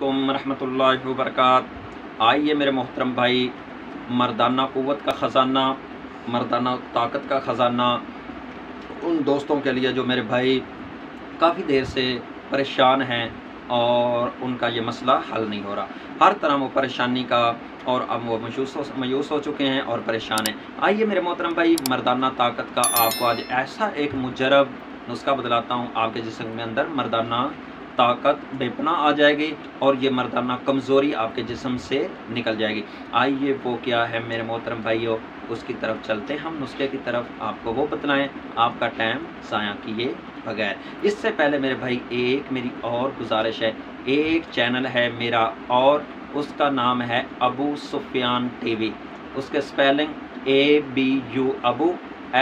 अलैकुम रहमतुल्लाहि व बरकातहू। आइए मेरे मोहतरम भाई, मर्दाना क़ुव्वत का ख़ज़ाना, मर्दाना ताकत का ख़ज़ाना उन दोस्तों के लिए जो मेरे भाई काफ़ी देर से परेशान हैं और उनका ये मसला हल नहीं हो रहा। हर तरह वो परेशानी का और अब वो मायूस हो चुके हैं और परेशान हैं। आइए मेरे मोहतरम भाई, मर्दाना ताकत का आपको आज ऐसा एक मुजरब नुस्खा बतलाता हूँ। आपके जिस्म में अंदर मर्दाना ताकत बेपनाह आ जाएगी और ये मर्दाना कमज़ोरी आपके जिस्म से निकल जाएगी। आइए वो क्या है मेरे मोहतरम भाइयों, उसकी तरफ चलते हैं हम। नुस्खे की तरफ आपको वो बतलाएं, आपका टाइम ज़ाया किए बगैर। इससे पहले मेरे भाई एक मेरी और गुजारिश है, एक चैनल है मेरा और उसका नाम है अबू सुफियान टीवी। उसके स्पेलिंग ABU अबू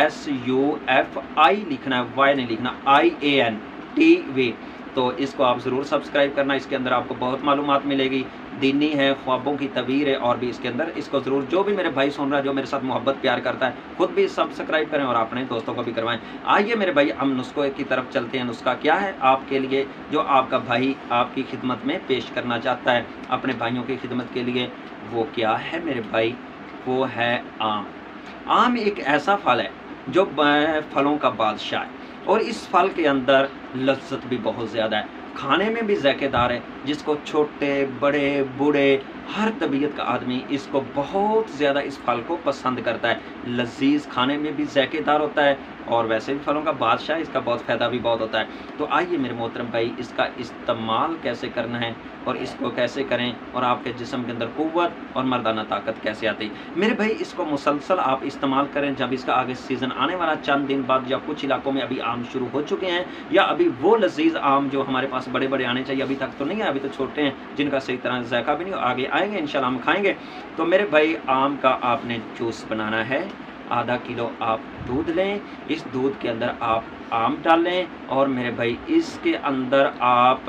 SUFI लिखना है, Y नहीं लिखना, IAN TV। तो इसको आप ज़रूर सब्सक्राइब करना। इसके अंदर आपको बहुत मालूमात मिलेगी, दीनी है, ख्वाबों की तबीर है और भी इसके अंदर। इसको ज़रूर जो भी मेरे भाई सुन रहा है, जो मेरे साथ मोहब्बत प्यार करता है, खुद भी सब्सक्राइब करें और अपने दोस्तों को भी करवाएं। आइए मेरे भाई, हम नुस्खे की तरफ चलते हैं। नुस्खा क्या है आपके लिए, जो आपका भाई आपकी खिदमत में पेश करना चाहता है अपने भाइयों की खिदमत के लिए, वो क्या है मेरे भाई, वो है आम। आम एक ऐसा फल है जो फलों का बादशाह है और इस फल के अंदर लज्जत भी बहुत ज़्यादा है, खाने में भी ज़ायकेदार है, जिसको छोटे बड़े बूढ़े हर तबीयत का आदमी इसको बहुत ज़्यादा इस फल को पसंद करता है। लजीज, खाने में भी ज़ायकेदार होता है और वैसे भी फलों का बादशाह, इसका बहुत फ़ायदा भी बहुत होता है। तो आइए मेरे मोहतरम भाई, इसका इस्तेमाल कैसे करना है और इसको कैसे करें और आपके जिस्म के अंदर क़ुव्वत और मर्दाना ताकत कैसे आती है मेरे भाई। इसको मुसलसल आप इस्तेमाल करें। जब इसका आगे सीज़न आने वाला चंद दिन बाद, या कुछ इलाकों में अभी आम शुरू हो चुके हैं, या अभी वो लजीज आम जो हमारे पास बड़े बड़े आने चाहिए अभी तक तो नहीं है, अभी तो छोटे हैं जिनका सही तरह जायका भी नहीं, आगे आएंगे इंशाल्लाह, हम खाएंगे। तो मेरे भाई, आम का आपने जूस बनाना है। आधा किलो आप दूध लें, इस दूध के अंदर आप आम डालें और मेरे भाई इसके अंदर आप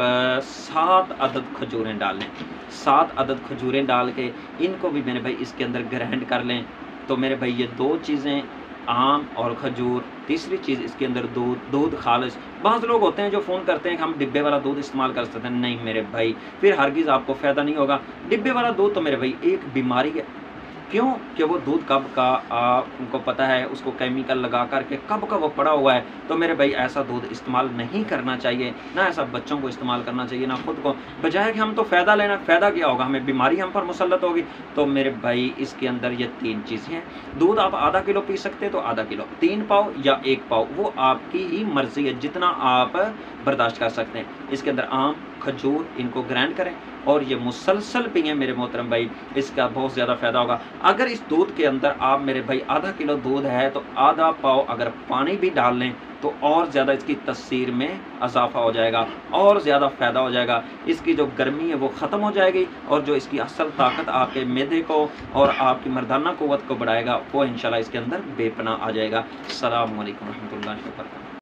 7 अदद खजूरें डालें। 7 अदद खजूरें डाल के इनको भी मेरे भाई इसके अंदर ग्राइंड कर लें। तो मेरे भाई ये 2 चीज़ें, आम और खजूर। तीसरी चीज़ इसके अंदर दूध खालिस। बहुत लोग होते हैं जो फ़ोन करते हैं कि हम डिब्बे वाला दूध इस्तेमाल कर सकते हैं। नहीं मेरे भाई, फिर हरगिज़ आपको फ़ायदा नहीं होगा। डिब्बे वाला दूध तो मेरे भाई एक बीमारी है। क्यों कि वो दूध कब का आपको पता है, उसको केमिकल लगा करके कब का वो पड़ा हुआ है। तो मेरे भाई ऐसा दूध इस्तेमाल नहीं करना चाहिए, ना ऐसा बच्चों को इस्तेमाल करना चाहिए, ना खुद को। बजाय कि हम तो फ़ायदा लेना, फ़ायदा क्या होगा, हमें बीमारी हम पर मुसल्लत होगी। तो मेरे भाई इसके अंदर ये 3 चीज़ें हैं। दूध आप आधा किलो पी सकते हैं तो आधा किलो, 3 पाव या 1 पाव, वो आपकी ही मर्ज़ी है, जितना आप बर्दाश्त कर सकते हैं। इसके अंदर आम खजूर, इनको ग्राइंड करें और ये मुसलसल पिएं मेरे मोहतरम भाई, इसका बहुत ज़्यादा फ़ायदा होगा। अगर इस दूध के अंदर आप मेरे भाई आधा किलो दूध है तो आधा पाव अगर पानी भी डाल लें तो और ज़्यादा इसकी तसीर में इजाफा हो जाएगा और ज़्यादा फ़ायदा हो जाएगा। इसकी जो गर्मी है वो ख़त्म हो जाएगी और जो इसकी असल ताकत आपके मैदे को और आपकी मर्दाना क़ुव्वत को बढ़ाएगा, वो इंशाल्लाह इसके अंदर बेपनाह आ जाएगा। अस्सलामु अलैकुम रहमतुल्लाहि व बरकातहू।